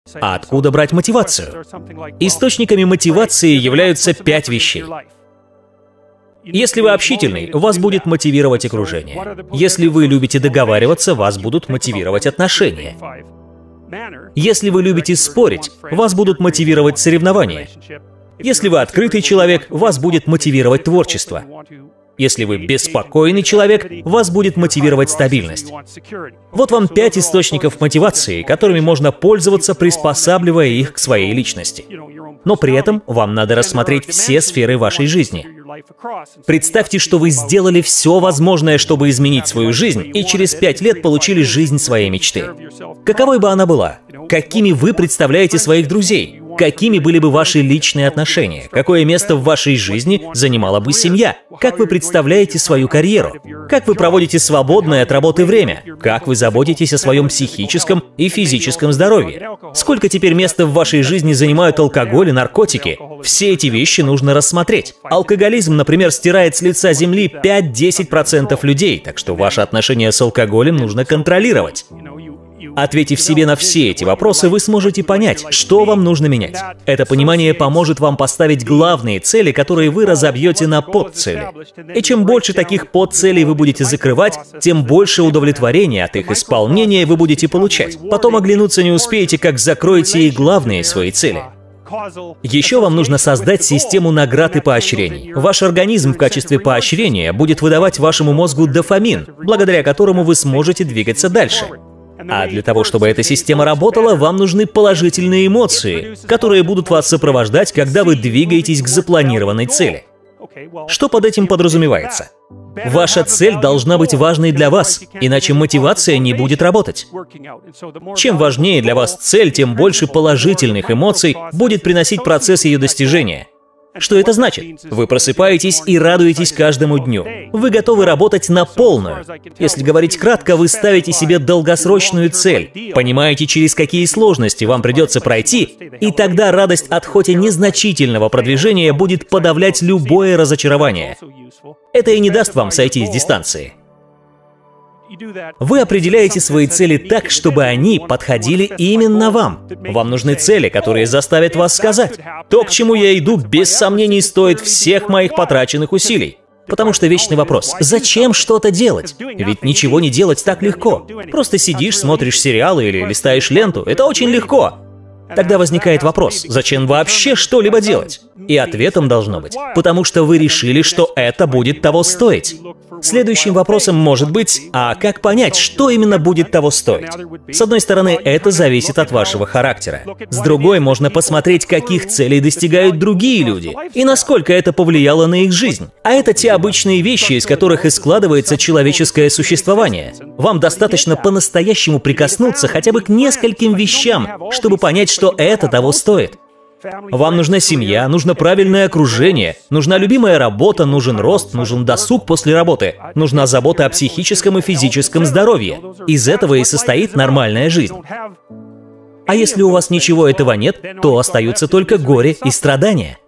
А откуда брать мотивацию? Источниками мотивации являются 5 вещей. Если вы общительный, вас будет мотивировать окружение. Если вы любите договариваться, вас будут мотивировать отношения. Если вы любите спорить, вас будут мотивировать соревнования. Если вы открытый человек, вас будет мотивировать творчество. Если вы беспокойный человек, вас будет мотивировать стабильность. Вот вам 5 источников мотивации, которыми можно пользоваться, приспосабливая их к своей личности. Но при этом вам надо рассмотреть все сферы вашей жизни. Представьте, что вы сделали все возможное, чтобы изменить свою жизнь, и через 5 лет получили жизнь своей мечты. Каковой бы она была? Какими вы представляете своих друзей? Какими были бы ваши личные отношения? Какое место в вашей жизни занимала бы семья? Как вы представляете свою карьеру? Как вы проводите свободное от работы время? Как вы заботитесь о своем психическом и физическом здоровье? Сколько теперь места в вашей жизни занимают алкоголь и наркотики? Все эти вещи нужно рассмотреть. Алкоголизм, например, стирает с лица земли 5-10% людей, так что ваше отношение с алкоголем нужно контролировать. Ответив себе на все эти вопросы, вы сможете понять, что вам нужно менять. Это понимание поможет вам поставить главные цели, которые вы разобьете на подцели. И чем больше таких подцелей вы будете закрывать, тем больше удовлетворения от их исполнения вы будете получать. Потом оглянуться не успеете, как закроете и главные свои цели. Еще вам нужно создать систему наград и поощрений. Ваш организм в качестве поощрения будет выдавать вашему мозгу дофамин, благодаря которому вы сможете двигаться дальше. А для того, чтобы эта система работала, вам нужны положительные эмоции, которые будут вас сопровождать, когда вы двигаетесь к запланированной цели. Что под этим подразумевается? Ваша цель должна быть важной для вас, иначе мотивация не будет работать. Чем важнее для вас цель, тем больше положительных эмоций будет приносить процесс ее достижения. Что это значит? Вы просыпаетесь и радуетесь каждому дню. Вы готовы работать на полную. Если говорить кратко, вы ставите себе долгосрочную цель, понимаете, через какие сложности вам придется пройти, и тогда радость от хоть и незначительного продвижения будет подавлять любое разочарование. Это и не даст вам сойти с дистанции. Вы определяете свои цели так, чтобы они подходили именно вам. Вам нужны цели, которые заставят вас сказать: «То, к чему я иду, без сомнений стоит всех моих потраченных усилий». Потому что вечный вопрос: зачем что-то делать? Ведь ничего не делать так легко. Просто сидишь, смотришь сериалы или листаешь ленту. Это очень легко. Тогда возникает вопрос: зачем вообще что-либо делать? И ответом должно быть: потому что вы решили, что это будет того стоить. Следующим вопросом может быть: а как понять, что именно будет того стоить? С одной стороны, это зависит от вашего характера. С другой, можно посмотреть, каких целей достигают другие люди, и насколько это повлияло на их жизнь. А это те обычные вещи, из которых и складывается человеческое существование. Вам достаточно по-настоящему прикоснуться хотя бы к нескольким вещам, чтобы понять, что это того стоит. Вам нужна семья, нужно правильное окружение, нужна любимая работа, нужен рост, нужен досуг после работы, нужна забота о психическом и физическом здоровье. Из этого и состоит нормальная жизнь. А если у вас ничего этого нет, то остаются только горе и страдания.